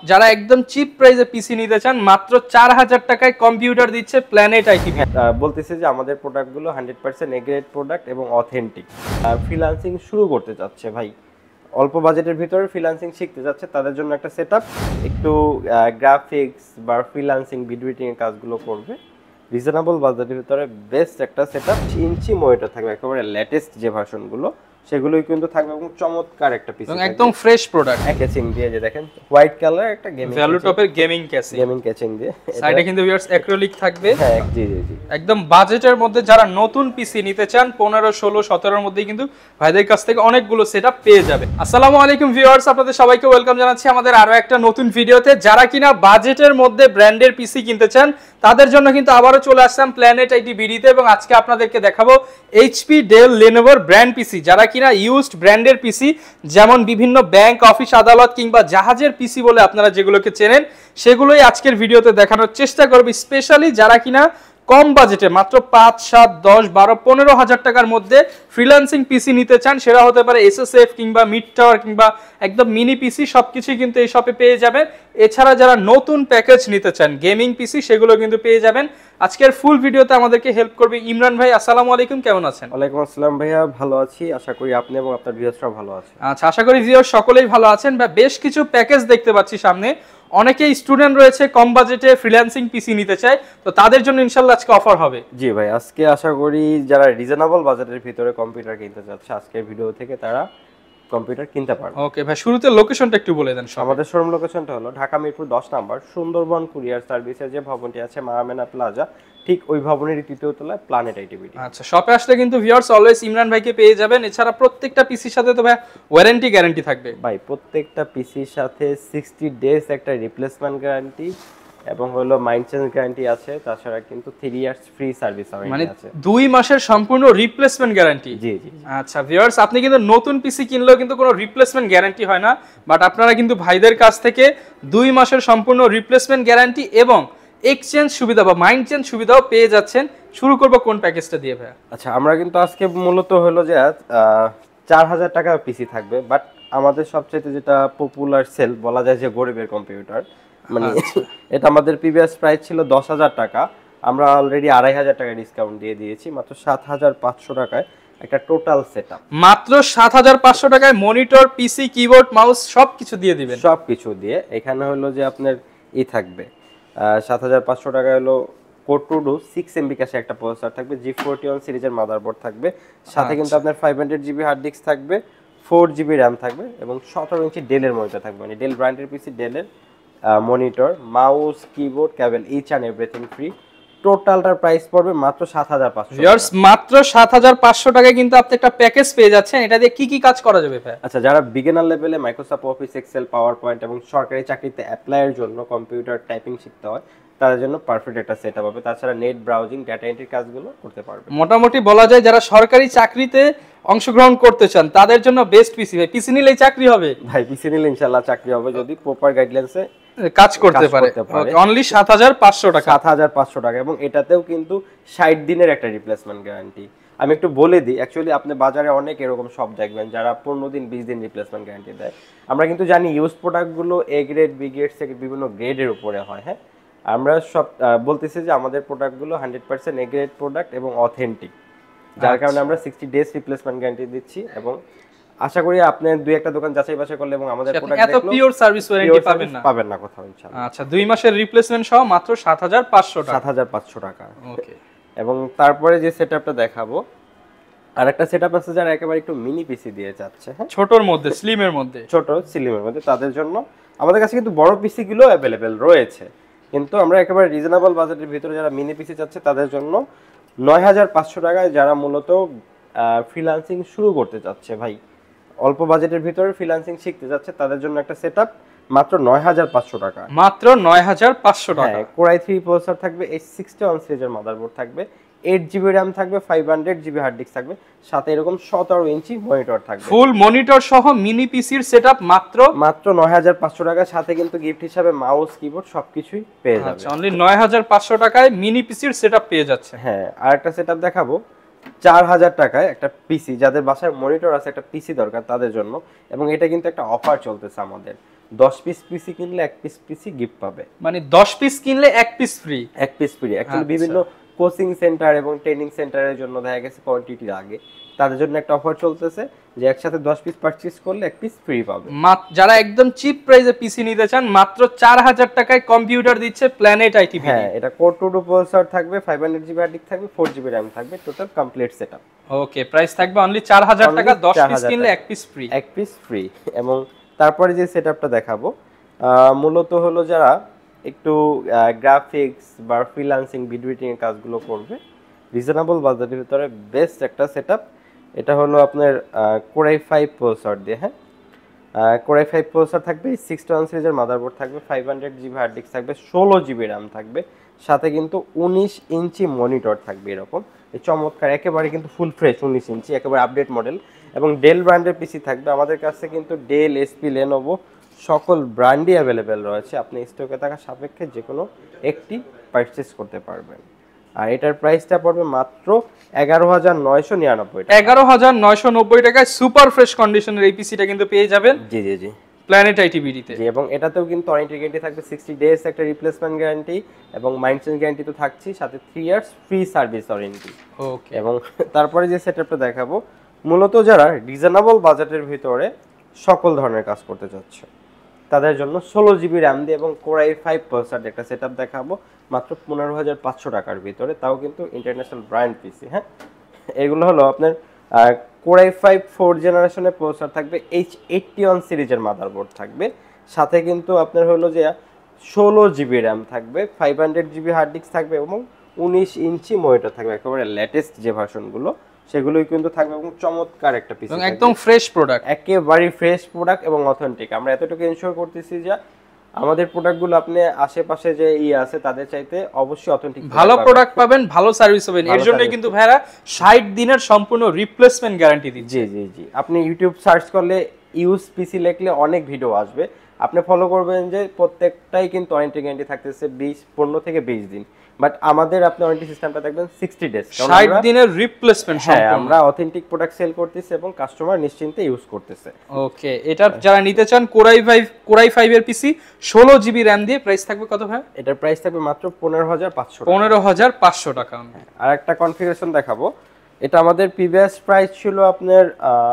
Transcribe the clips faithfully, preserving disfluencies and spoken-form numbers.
যারা একদম চিপ প্রাইসে পিসি নিতে চান মাত্র চার হাজার টাকায় কম্পিউটার দিচ্ছে প্ল্যানেট আইটি। বলতেছে যে আমাদের প্রোডাক্টগুলো hundred percent A grade product এবং অথেন্টিক। ফ্রিল্যান্সিং শুরু করতে চাচ্ছে ভাই, অল্প বাজেটের ভিতরে ফ্রিল্যান্সিং শিখতে যাচ্ছে, তাদের জন্য একটা সেটআপ, একটু গ্রাফিক্স বা ফ্রিল্যান্সিং ভিডিও এডিটিং এর কাজগুলো করবে রিজনেবল বাজেটের ভিতরে বেস্ট একটা সেটআপ। ইঞ্চি মনিটর থাকবে, একেবারে লেটেস্ট যে ভার্সনগুলো সেগুলোই কিন্তু থাকবে এবং চমৎকার একটা পিসি, একদম ফ্রেশ প্রোডাক্ট। ক্যাচিং দিয়ে যে দেখেন হোয়াইট কালার একটা গেমিং ভ্যালু টপের গেমিং ক্যাচিং, গেমিং ক্যাচিং দিয়ে সাইডে কিন্তু ভিউয়ার্স অ্যাক্রিলিক থাকবে। হ্যাঁ জি জি জি একদম বাজেটের মধ্যে যারা নতুন পিসি নিতে চান পনেরো ষোলো সতেরো এর মধ্যেই কিন্তু ভাইদের কাছ থেকে অনেকগুলো সেটআপ পেয়ে যাবে। আসসালামু আলাইকুম ভিউয়ার্স, আপনাদের সবাইকে ওয়েলকাম জানাচ্ছি আমাদের আরো একটা নতুন ভিডিওতে। যারা কিনা বাজেটের মধ্যে ব্র্যান্ডের পিসি কিনতে চান তাদের জন্য কিন্তু আবারও চলে আসলাম প্ল্যানেট আইটি বিডিতে, এবং আজকে আপনাদেরকে দেখাবো এইচপি, ডেল, লেনোভোর ব্র্যান্ড পিসি। যারা কিনা ইউজড ব্র্যান্ডের পিসি, যেমন বিভিন্ন ব্যাংক, অফিস, আদালত কিংবা জাহাজের পিসি বলে আপনারা যেগুলোকে চেনেন, সেগুলোই আজকের ভিডিওতে দেখানোর চেষ্টা করব। স্পেশালি যারা কিনা কম বাজেটে মাত্র পাঁচ সাত দশ বারো পনেরো হাজার টাকার মধ্যে ফ্রিল্যান্সিং পিসি নিতে চান, সেটা হতে পারে এসএসএফ কিংবা মিড টাওয়ার কিংবা একদম মিনি পিসি, সবকিছুই কিন্তু এই শপে পেয়ে যাবেন। এছাড়া যারা নতুন প্যাকেজ নিতে চান গেমিং পিসি, সেগুলো কিন্তু পেয়ে যাবেন। আজকের ফুল ভিডিওতে আমাদেরকে হেল্প করবে ইমরান ভাই। আসসালামু আলাইকুম, কেমন আছেন? ওয়ালাইকুম আসসালাম ভাইয়া, ভালো আছি, আশা করি আপনি এবং আপনার ভিউয়ার্সরাও ভালো আছেন। আচ্ছা, আশা করি ভিউয়ার্স সকলেই ভালো আছেন। বা বেশ কিছু প্যাকেজ দেখতে পাচ্ছি সামনে, অনেকেই স্টুডেন্ট রয়েছে কম বাজেটে ফ্রিল্যান্সিং পিসি নিতে চায়, তো তাদের জন্য ইনশাআল্লাহ আজকে অফার হবে। জি ভাই, আজকে আশা করি যারা রিজনেবল বাজেটের ভিতরে কম্পিউটার কিনতে চাচ্ছে আজকের ভিডিও থেকে তারা কম্পিউটার কিনতে পারবে। ওকে ভাই, শুরুতে লোকেশনটা একটু বলে দেন। আমাদের শোরুম লোকেশনটা হলো ঢাকা মিরপুর দশ নম্বর সুন্দরবন কুরিয়ার সার্ভিসের যে ভবনটি আছে মারামেনা প্লাজা, ঠিক ওই ভবনের তৃতীয় তলায় প্ল্যানেট আইটি বিডি। আচ্ছা, শপে আসলে কিন্তু ভিউয়ার্স অলওয়েজ ইমরান ভাইকে পেয়ে যাবেন। এছাড়া প্রত্যেকটা পিসির সাথে তো ভাই ওয়ারেন্টি গ্যারান্টি থাকবে। ভাই প্রত্যেকটা পিসির সাথে সিক্সটি ডেজ একটা রিপ্লেসমেন্ট গ্যারান্টি এবং হলো মাইন্ড চেঞ্জ গ্যারান্টি আছে, তাছাড়া কিন্তু three years free service warranty আছে, মানে দুই মাসের সম্পূর্ণ রিপ্লেসমেন্ট গ্যারান্টি। জি জি। আচ্ছা ভিউয়ার্স, আপনি কিন্তু নতুন পিসি কিনলেও কিন্তু কোনো রিপ্লেসমেন্ট গ্যারান্টি হয় না, বাট আপনারা কিন্তু ভাইদের কাছ থেকে দুই মাসের সম্পূর্ণ রিপ্লেসমেন্ট গ্যারান্টি এবং এক্সচেঞ্জ সুবিধা বা মাইন্ড চেঞ্জ সুবিধাও পেয়ে যাচ্ছেন। শুরু করব কোন প্যাকেজটা দিয়ে ভাই? আচ্ছা, আমরা কিন্তু আজকে মূলত হলো যে চার হাজার টাকা পিসি থাকবে, বাট আমাদের সবচেয়ে যেটা পপুলার সেল বলা যায় যে গরিবের কম্পিউটার, মানে এটা আমাদের প্রিভিয়াস প্রাইস ছিল দশ হাজার টাকা, আমরা অলরেডি আড়াই হাজার টাকা ডিসকাউন্ট দিয়ে দিয়েছি, মাত্র সাত হাজার পাঁচশো টাকায় একটা টোটাল সেটআপ। মাত্র সাত হাজার পাঁচশো টাকায় মনিটর, পিসি, কিবোর্ড, মাউস সবকিছু দিয়ে দিবেন। সবকিছু দিয়ে এখানে হলো যে আপনার ই থাকবে সাত হাজার পাঁচশো টাকা হলো Core two duo six MB cache একটা প্রসেসর থাকবে, জি ফোরটি ওয়ান সিরিজের মাদারবোর্ড থাকবে, সাথে কিন্তু আপনার five hundred GB hard disk থাকবে, ফোর জিবি র্যাম থাকবে এবং সতেরো ইঞ্চি ডেলের মনিটর থাকবে, মানে ডেল ব্র্যান্ডের পিসি ডেলের monitor, mouse, keyboard, cable, each and everything free. টোটালটার প্রাইস পড়বে মাত্র সাত হাজার পাঁচশো। ভিউয়ার্স মাত্র সাত হাজার পাঁচশো টাকায় কিন্তু আপনি একটা প্যাকেজ পেয়ে যাচ্ছেন। এটা দিয়ে কি কি কাজ করা যাবে ভাই? আচ্ছা, যারা বিগিনার লেভেলে Microsoft Office, Excel, PowerPoint এবং সরকারি চাকরিতে অ্যাপ্লাইয়ের জন্য কম্পিউটার টাইপিং শিখতে হয়, তাদের জন্য পারফেক্ট একটা সেটআপ হবে। তাছাড়া নেট ব্রাউজিং, ডাটা এন্ট্রির কাজগুলো করতে পারবে। মোটামুটি বলা যায় যারা সরকারি চাকরিতে অংশগ্রহণ করতে চান তাদের জন্য বেস্ট পিসি। ভাই পিসি নিলেই চাকরি হবে? ভাই পিসি নিলে ইনশাআল্লাহ চাকরি হবে যদি প্রপার গাইডলাইন্সে কাজ করতে পারে। অনলি সাত হাজার পাঁচশো টাকা। সাত হাজার পাঁচশো টাকা এবং এটাতেও কিন্তু ষাট দিনের একটা রিপ্লেসমেন্ট গ্যারান্টি। আমি একটু বলে দিই, অ্যাকচুয়ালি আপনি বাজারে অনেক এরকম সব দেখবেন যারা পনেরো দিন বিশ দিন রিপ্লেসমেন্ট গ্যারান্টি দেয়। আমরা কিন্তু জানি ইউজ প্রোডাক্টগুলো এ গ্রেড, বি গ্রেড থেকে বিভিন্ন গ্রেডের উপরে হয়। হ্যাঁ, আমরা সব বলতেছি যে আমাদের প্রোডাক্টগুলো hundred percent A grade product এবং অথেন্টিক, যার কারণে আমরা সিক্সটি ডেজ রিপ্লেসমেন্ট গ্যারান্টি দিচ্ছি এবং আশা করি আপনি দুই একটা দোকান যাচাই বাছাই করলে এবং আমাদের প্রোডাক্ট দেখলে এত পিওর সার্ভিস ওয়ারেন্টি পাবেন না পাবেন না কোথাও ইনশাআল্লাহ। আচ্ছা, দুই মাসের রিপ্লেসমেন্ট সহ মাত্র সাত হাজার পাঁচশো টাকা। সাত হাজার পাঁচশো টাকা। ওকে, এবং তারপরে যে সেটআপটা দেখাবো আরেকটা সেটআপ আছে যারা একেবারে একটু মিনি পিসি দিয়ে যাচ্ছে, হ্যাঁ ছোটর মধ্যে, স্লিমের মধ্যে, ছোট স্লিমের মধ্যে, তাদের জন্য আমাদের কাছে কিন্তু বড় পিসি গুলো अवेलेबल রয়েছে, কিন্তু আমরা একেবারে রিজনেবল বাজেটের ভিতরে যারা মিনি পিসি চাচ্ছে তাদের জন্য নয় হাজার পাঁচশো টাকায় যারা মূলত ফ্রিল্যান্সিং শুরু করতে চাচ্ছে, ভাই অল্প বাজেটের ভিতরে ফ্রিল্যান্সিং শিখতে যাচ্ছে, তাদের জন্য একটা সেটআপ মাত্র নয় হাজার পাঁচশো টাকা। মাত্র নয় হাজার পাঁচশো টাকা। কোর আই থ্রি প্রসেসর থাকবে, এইচ সিক্সটি ওয়ান সিরিজের মাদারবোর্ড থাকবে, এইট জিবি র্যাম থাকবে, five hundred GB hard disk থাকবে, সাথে এরকম সতেরো ইঞ্চি মনিটর থাকবে। ফুল মনিটর সহ মিনি পিসির সেটআপ মাত্র মাত্র নয় হাজার পাঁচশো টাকা, সাথে কিন্তু গিফট হিসাবে মাউস, কিবোর্ড সবকিছুই পেয়ে যাবে। আচ্ছা, অনলি নয় হাজার পাঁচশো টাকায় মিনি পিসির সেটআপ পেয়ে যাচ্ছে। হ্যাঁ, আরেকটা সেটআপ দেখাবো চার হাজার টাকায় একটা পিসি, যাদের বাসায় মনিটর আছে একটা পিসি দরকার তাদের জন্য, এবং এটা কিন্তু একটা অফার চলতেছে আমাদের। দশ পিস পিসি কিনলে এক পিস পিসি গিফট পাবে। মানে দশ পিস কিনলে এক পিস ফ্রি? এক পিস ফ্রি। অ্যাকচুয়ালি বিভিন্ন কোচিং সেন্টার এবং ট্রেনিং সেন্টারের জন্য দেখা গেছে কোয়ান্টিটি লাগে, তাদের জন্য একটা অফার চলতেছে যে একসাথে দশ পিস পারচেজ করলে এক পিস ফ্রি পাবে। যারা একদম চিপ প্রাইসে পিসি নিতে চান মাত্র চার হাজার টাকায় কম্পিউটার দিচ্ছে প্ল্যানেট আইটি। হ্যাঁ, এটা কোর টু টু প্রসেসর থাকবে, five hundred GB hard disk থাকবে, ফোর জিবি র্যাম থাকবে, total complete setup. Okay, price থাকবে অনলি চার হাজার টাকা, দশ পিস কিনলে এক পিস ফ্রি। এক পিস ফ্রি। এবং তারপরে যে সেটআপটা দেখাবো মূলত হলো যারা একটু গ্রাফিক্স বা ফ্রিল্যান্সিং ভিডিও এডিটিং এর কাজগুলো করবে, রিজনেবল বাজেটের ভিতরে বেস্ট একটা সেটআপ। এটা হলো আপনার কোর আই ফাইভ প্রসেসর দিয়ে। হ্যাঁ, কোর আই ফাইভ প্রসেসর থাকবে, সিক্সটি ওয়ান সিরিজের মাদারবোর্ড থাকবে, five hundred GB hard disk থাকবে, ষোলো জিবি র্যাম থাকবে, সাথে কিন্তু উনিশ ইঞ্চি মনিটর থাকবে। এরকম এই চমৎকার একেবারে কিন্তু ফুল ফ্রেশ উনিশ ইঞ্চি, একেবারে আপডেট মডেল। এবং ডেল ব্র্যান্ডের পিসি থাকবে আমাদের কাছে, কিন্তু ডেল, এসপি, লেনোভো সকল ব্র্যান্ডই অ্যাভেলেবেল রয়েছে। আপনি স্টকে থাকা সাপেক্ষে যে কোনো একটি পারচেস করতে পারবেন। আর এটার প্রাইসটা পড়বে মাত্র এগারো হাজার নয়শো নিরানব্বই টাকা। এগারো হাজার নয়শো নব্বই টাকায় সুপার ফ্রেশ কন্ডিশনের এই পিসিটা কিন্তু পেয়ে যাবেন। জি জি জি প্ল্যানেট আইটি বিডিতে। জি, এবং এটাতেও কিন্তু ওয়ারেন্টি গ্যারান্টি থাকবে সিক্সটি ডেজ একটা রিপ্লেসমেন্ট গ্যারান্টি, এবং মাইন্ড চেঞ্জ গ্যারান্টি তো থাকছেই, সাথে three years free service warranty. Okay, এবং তারপরে যে সেটআপটা দেখাবো মূলত যারা রিজনেবল বাজেটের ভিতরে সকল ধরনের কাজ করতে চাচ্ছে তাদের জন্য ষোলো জিবি র্যাম দিয়ে এবং কোর আই ফাইভ প্রসেসর একটা সেটআপ দেখাবো মাত্র পনেরো হাজার পাঁচশো টাকার ভিতরে, তাও কিন্তু ইন্টারন্যাশনাল ব্র্যান্ড পিসি। হ্যাঁ, এগুলো হলো আপনার কোর আই ফাইভ ফোর জেনারেশনের প্রসেসর থাকবে, এইচ এইটটি ওয়ান সিরিজের মাদারবোর্ড থাকবে, সাথে কিন্তু আপনার হলো যে ষোলো জিবি র্যাম থাকবে, five hundred GB hard disk থাকবে, এবং উনিশ ইঞ্চি মনিটর থাকবে। একেবারে লেটেস্ট যে ভার্সনগুলো সেগুলোই কিন্তু থাকবে, এবং চমৎকার একটা পিসি, একদম ফ্রেশ প্রোডাক্ট, একেবারে ফ্রেশ প্রোডাক্ট এবং অথেন্টিক। আমরা এতটুকু এনশিওর করতেছি যে আমাদের প্রোডাক্টগুলো আপনি আশেপাশে যে ই আছে তাদের চাইতে অবশ্যই অথেন্টিক ভালো প্রোডাক্ট পাবেন, ভালো সার্ভিস পাবেন। এর জন্যই কিন্তু ভাইরা ষাট দিনের সম্পূর্ণ রিপ্লেসমেন্ট গ্যারান্টি দিচ্ছে। জি জি জি আপনি ইউটিউব সার্চ করলে ইউজ পিসি লিখলে অনেক ভিডিও আসবে, আপনি ফলো করবেন যে প্রত্যেকটাই কিন্তু ওয়ারেন্টি গ্যারান্টি থাকতেছে বিশ পনেরো থেকে বিশ দিন, বাট আমাদের আপনি ওয়ারেন্টি সিস্টেমটা দেখবেন সিক্সটি ডেজ, ষাট দিনের রিপ্লেসমেন্ট। হ্যাঁ, আমরা অথেন্টিক প্রোডাক্ট সেল করতেছি এবং কাস্টমার নিশ্চিন্তে ইউজ করতেছে। ওকে, এটা যারা নিতে চান Core i five Core i five এর পিসি ষোলো জিবি র্যাম দিয়ে প্রাইস থাকবে কত ভাই? এটার প্রাইস থাকবে মাত্র পনেরো হাজার পাঁচশো পনেরো হাজার পাঁচশো টাকা। আর একটা কনফিগারেশন দেখাবো, এটা আমাদের প্রিভিয়াস প্রাইস ছিল আপনার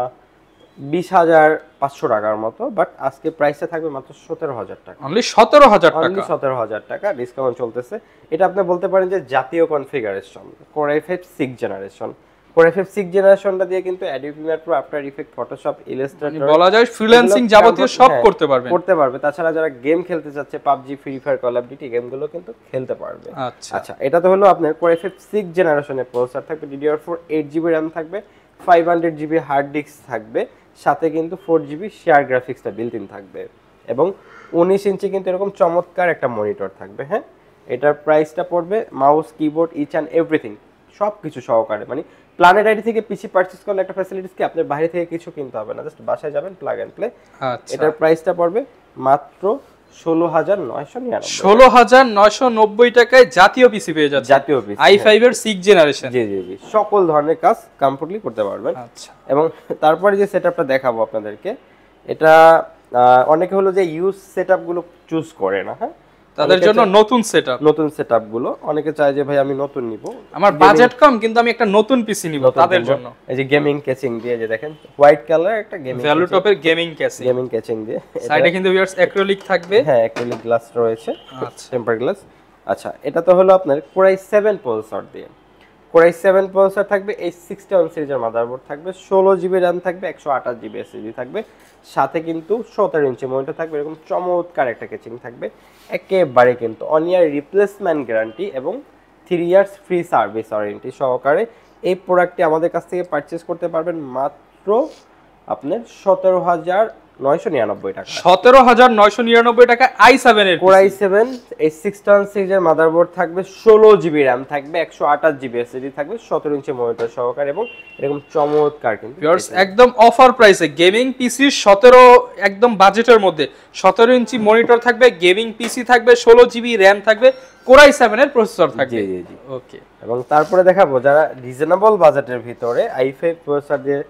বিশ হাজার পাঁচশো টাকার মতো, বাট আজকে প্রাইসটা থাকবে মাত্র সতেরো হাজার টাকা। অনলি সতেরো হাজার টাকা, অনলি সতেরো হাজার টাকা ডিসকাউন্ট চলতেছে। এটা আপনি বলতে পারেন যে জাতীয় configuration, Core i five six generation. Core i five six জেনারেশনটা দিয়ে কিন্তু Adobe Premiere Pro, After Effect, Photoshop, Illustrator বলা যায় ফ্রিল্যান্সিং যাবতীয় সব করতে পারবে করতে পারবে তাছাড়া যারা গেম খেলতে চাচ্ছে PUBG, Free Fire, Call of Duty গেমগুলো কিন্তু খেলতে পারবে। আচ্ছা আচ্ছা, এটা তো হলো আপনার কোর আই ফাইভ সিক্স জেনারেশনের প্রসেসর থাকবে, D D R four eight GB RAM থাকবে, five hundred GB hard disk থাকবে, সাথে কিন্তু ফোর জিবি শেয়ার গ্রাফিক্সটা বিল্ট ইন থাকবে, এবং উনিশ ইঞ্চি কিন্তু এরকম চমৎকার একটা মনিটর থাকবে। হ্যাঁ, এটার প্রাইসটা পড়বে mouse, keyboard, each and everything সব কিছু সহকারে, মানে প্ল্যানেট আইডি থেকে পিসি পারচেজ করলে একটা ফ্যাসিলিটিস কি আপনার বাইরে থেকে কিছু কিনতে হবে না, জাস্ট বাসায় যাবেন, প্লাগ অ্যান্ড প্লে। এটার প্রাইসটা পড়বে মাত্র ষোলো হাজার নয়শো নিরানব্বই ষোলো হাজার নয়শো নব্বই টাকায় জাতীয় পিসি পেয়ে যাচ্ছে, জাতীয় পিসি আই ফাইভ এর সিক্স জেনারেশন। জি জি জি সকল ধরনের কাজ কমপ্লিটলি করতে পারবেন। আচ্ছা, এবং তারপরে যে সেটআপটা দেখাবো আপনাদেরকে, এটা অনেকে হলো যে ইউজ সেটআপগুলো চুজ করে না, হ্যাঁ, তাদের জন্য নতুন সেটআপ, নতুন সেটআপগুলো অনেকে চায় যে ভাই আমি নতুন নিব, আমার বাজেট কম কিন্তু আমি একটা নতুন পিসি নিব, তাদের জন্য এই যে গেমিং কেচিং দিয়ে, যে দেখেন হোয়াইট কালার একটা গেমিং ভ্যালুটপের গেমিং কেসিং, গেমিং কেচিং দিয়ে, সাইডে কিন্তু ভিউয়ার্স অ্যাক্রিলিক থাকবে। হ্যাঁ, অ্যাক্রিলিক গ্লাস রয়েছে, আচ্ছা, টেম্পার গ্লাস। আচ্ছা, এটা তো হলো আপনার কোর আই সেভেন প্রসেসর দিয়ে, কোর আই সেভেন প্রসেসর থাকবে, এইচ সিক্সটি ওয়ান সিরিজের মাদারবোর্ড থাকবে, ষোলো জিবি র্যাম থাকবে, একশো আঠাশ জিবি এসএসডি থাকবে, সাথে কিন্তু সতেরো ইঞ্চি মনিটর থাকবে, এরকম চমৎকার একটা কেচিং থাকবে, একেবারে কিন্তু অন ইয়ার রিপ্লেসমেন্ট গ্যারান্টি এবং three years free service warranty সহকারে এই প্রোডাক্টটি আমাদের কাছ থেকে পারচেস করতে পারবেন মাত্র আপনার সতেরো হাজার নয়শো নিরানব্বই টাকা। সতেরো হাজার নয়শো নিরানব্বই টাকা আই সেভেন এর কোর আই সেভেন এই সিক্স ওয়ান সিরিজের মাদারবোর্ড থাকবে, ষোলো জিবি র্যাম থাকবে, একশো আঠাশ জিবি এসএসডি থাকবে, সতেরো ইঞ্চি মনিটর সহকারে, এবং এরকম চমৎকার কিন্তু একদম অফার প্রাইসে গেমিং পিসি সতেরো একদম বাজেটের মধ্যে সতেরো ইঞ্চি মনিটর থাকবে, গেমিং পিসি থাকবে, ষোলো জিবি র্যাম থাকবে, কোর আই সেভেন এর প্রসেসর থাকবে। জি জি জি ওকে, এবং তারপরে দেখাবো যারা রিজনেবল বাজেটের ভিতরে আই ফাইভ প্রসেসর দিয়ে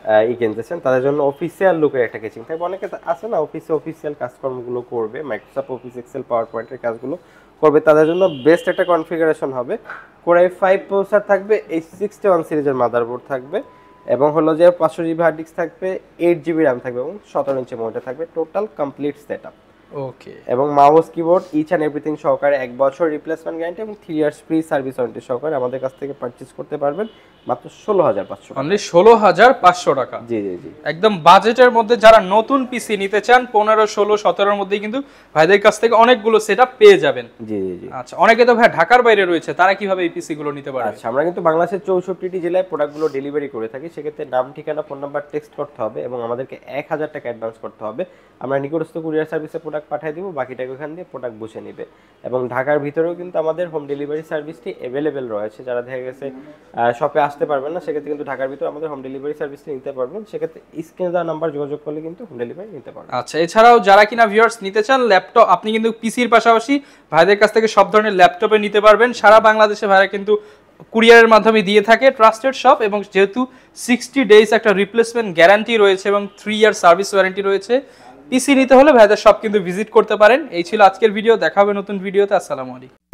ই কিনতেছেন তাদের জন্য অফিসিয়াল লুকের একটা কেচিং থাকবে। অনেকে আছে না অফিসে অফিসিয়াল কাজকর্মগুলো করবে, মাইক্রোসফট অফিস এক্সেল পাওয়ার পয়েন্টের কাজগুলো করবে, তাদের জন্য বেস্ট একটা কনফিগারেশন হবে। কোরাই ফাইভ প্রসেসর থাকবে, এইচ সিক্সটি ওয়ান সিরিজের মাদারবোর্ড থাকবে, এবং হলো যে পাঁচশো জিবি হার্ড ডিস্ক থাকবে, এইট জিবি র্যাম থাকবে এবং সতেরো ইঞ্চি মনিটর থাকবে, total complete set up. Okay, এবং mouse keyboard each and everything সহকারে এক বছর রিপ্লেসমেন্ট গ্যারান্টি এবং three years free service warranty সহকারে আমাদের কাছ থেকে পারচেজ করতে পারবেন মাত্র ষোলো হাজার পাঁচশো। অনলি ষোলো হাজার পাঁচশো টাকা। জি জি জি, একদম বাজেটের মধ্যে যারা নতুন পিসি নিতে চান পনেরো ষোলো সতেরোর মধ্যেই কিন্তু ভাইদের কাছ থেকে অনেকগুলো সেটআপ পেয়ে যাবেন। জি জি জি। আচ্ছা, অনেকে তো ভাই ঢাকার বাইরে রয়েছে, তারা কিভাবে এই পিসি গুলো নিতে পারবে? আচ্ছা, আমরা কিন্তু বাংলাদেশের চৌষট্টিটি জেলায় প্রোডাক্টগুলো ডেলিভারি করে থাকি। সেক্ষেত্রে নাম, ঠিকানা, ফোন নাম্বার টেক্সট করতে হবে এবং আমাদেরকে এক হাজার টাকা অ্যাডভান্স করতে হবে। আমরা নিকটস্থ কুরিয়ার সার্ভিসে প্রোডাক্ট পাঠিয়ে দিব, বাকি টাকা ওখান দিয়ে প্রোডাক্ট বসে নেবে। এবং ঢাকার ভিতরেও কিন্তু আমাদের হোম ডেলিভারি সার্ভিসটি অ্যাভেলেবেল রয়েছে। যারা দেখা গেছে শপে আসতে পারবেন না, সেক্ষেত্রে কিন্তু ঢাকার ভিতরে আমাদের হোম ডেলিভারি সার্ভিসটি নিতে পারবেন। সেক্ষেত্রে স্ক্রিনে দেওয়া নাম্বার যোগাযোগ করলে কিন্তু হোম ডেলিভারি নিতে পারবেন। আচ্ছা, এছাড়াও যারা কিনা ভিউয়ার্স নিতে চান ল্যাপটপ, আপনি কিন্তু পিসির পাশাপাশি ভাইদের কাছ থেকে সব ধরনের ল্যাপটপে নিতে পারবেন। সারা বাংলাদেশে ভাইরা কিন্তু কুরিয়ারের মাধ্যমে দিয়ে থাকে, ট্রাস্টেড শপ, এবং যেহেতু সিক্সটি ডেজ একটা রিপ্লেসমেন্ট গ্যারান্টি রয়েছে এবং থ্রি ইয়ার সার্ভিস ওয়ারেন্টি রয়েছে, পিসি নিতে হলে ভাইদের শপ কিন্তু ভিজিট করতে পারেন। এই ছিল আজকের ভিডিও, দেখা হবে নতুন ভিডিওতে। আসসালামু আলাইকুম।